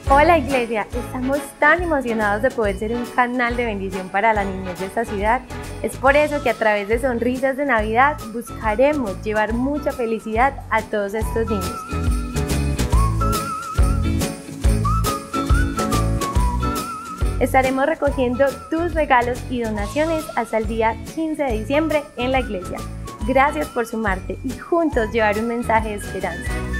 Hola Iglesia, estamos tan emocionados de poder ser un canal de bendición para la niñez de esta ciudad. Es por eso que a través de Sonrisas de Navidad buscaremos llevar mucha felicidad a todos estos niños. Estaremos recogiendo tus regalos y donaciones hasta el día 15 de diciembre en la iglesia. Gracias por sumarte y juntos llevar un mensaje de esperanza.